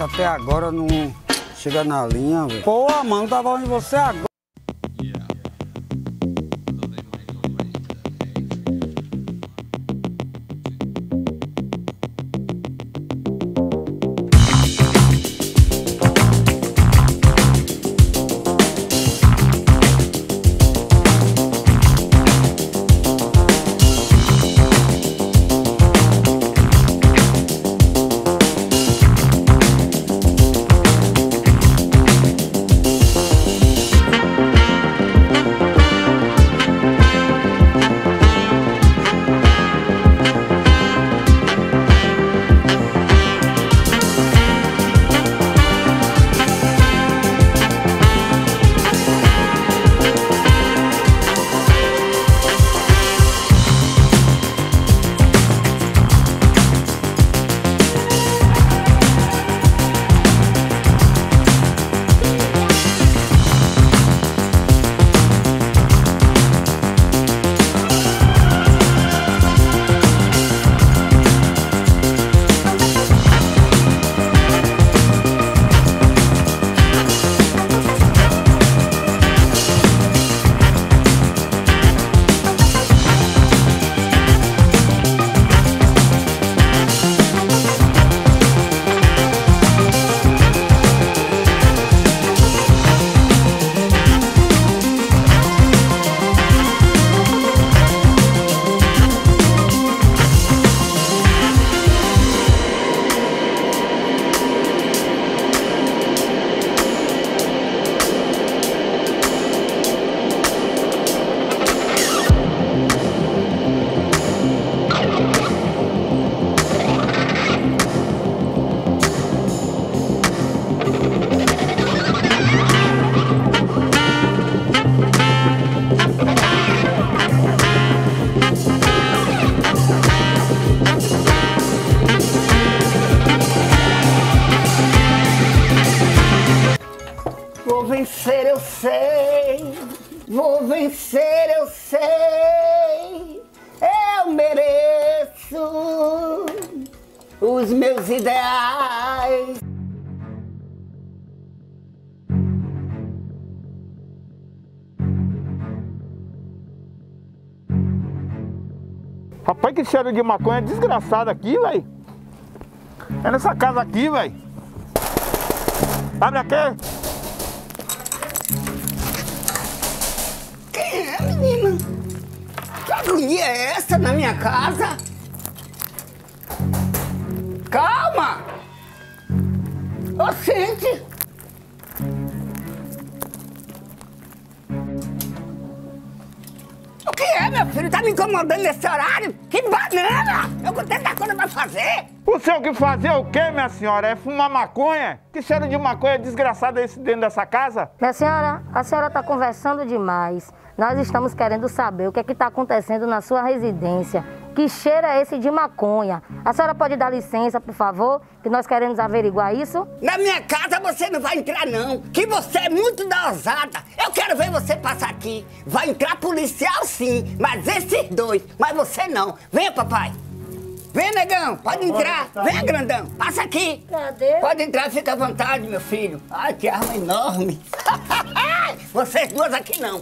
moça até agora não chega na linha, velho. Pô, mano, tava onde você agora. Vou vencer, eu sei. Vou vencer, eu sei. Eu mereço os meus ideais. Rapaz, que cheiro de maconha desgraçado aqui, velho. É nessa casa aqui, velho. Abre aqui. Quem é, menina? Que agonia é essa na minha casa? Calma! Ô, gente! O que é, meu filho? Tá me incomodando nesse horário? Que banana! Eu com tanta coisa pra fazer! O senhor que fazer o quê, minha senhora? É fumar maconha? Que cheiro de maconha desgraçado é esse dentro dessa casa? Minha senhora, a senhora está conversando demais. Nós estamos querendo saber o que é que está acontecendo na sua residência. Que cheiro é esse de maconha? A senhora pode dar licença, por favor, que nós queremos averiguar isso? Na minha casa você não vai entrar, não. Que você é muito da ousada. Eu quero ver você passar aqui. Vai entrar policial, sim, mas esses dois. Mas você não. Venha, papai. Vem, negão, pode entrar. Vem, grandão, passa aqui. Cadê? Pode entrar, fica à vontade, meu filho. Ai, que arma enorme. Vocês duas aqui não.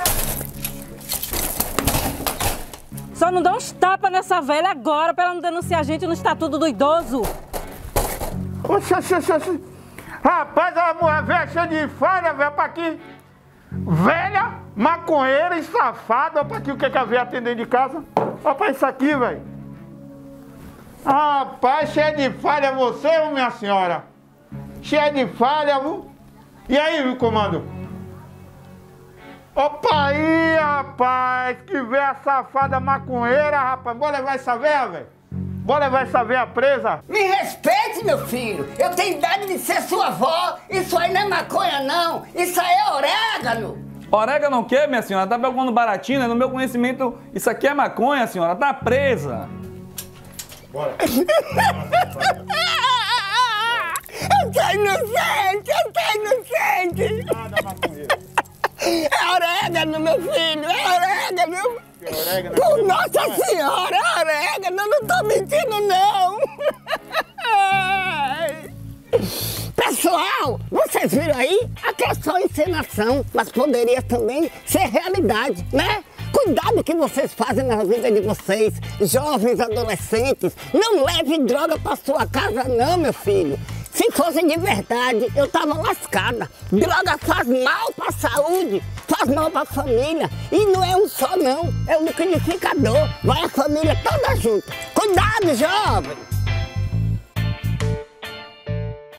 Só não dá uns tapas nessa velha agora pra ela não denunciar a gente no Estatuto do Idoso. Oxi. Rapaz, a mulher velha cheia de falha, velho, pra aqui. Velha, maconheira e safada. Olha pra aqui o que a velha atendendo de casa. Olha pra isso aqui, velho. Rapaz, cheia de falha você, minha senhora. Cheia de falha, viu? E aí, viu, comando? Opa aí, rapaz, que véia safada maconheira, rapaz. Bora levar essa véia, velho. Bora levar essa véia presa. Me respeite, meu filho. Eu tenho idade de ser sua avó. Isso aí não é maconha, não. Isso aí é orégano. Orégano o quê, minha senhora? Tá pegando baratinho, no meu conhecimento, isso aqui é maconha, senhora. Tá presa. Bora. Eu tô inocente, Nada, maconheira. É orégano, meu filho, é orégano. Orégano. Por Nossa Senhora, é orégano, eu não tô mentindo, não. Pessoal, vocês viram aí? Aqui é só encenação, mas poderia também ser realidade, né? Cuidado que vocês fazem na vida de vocês, jovens, adolescentes. Não leve droga pra sua casa não, meu filho. Se fosse de verdade, eu tava lascada. Droga faz mal pra saúde, faz mal pra família. E não é um só não, é um liquidificador. Vai a família toda junto. Cuidado, jovem!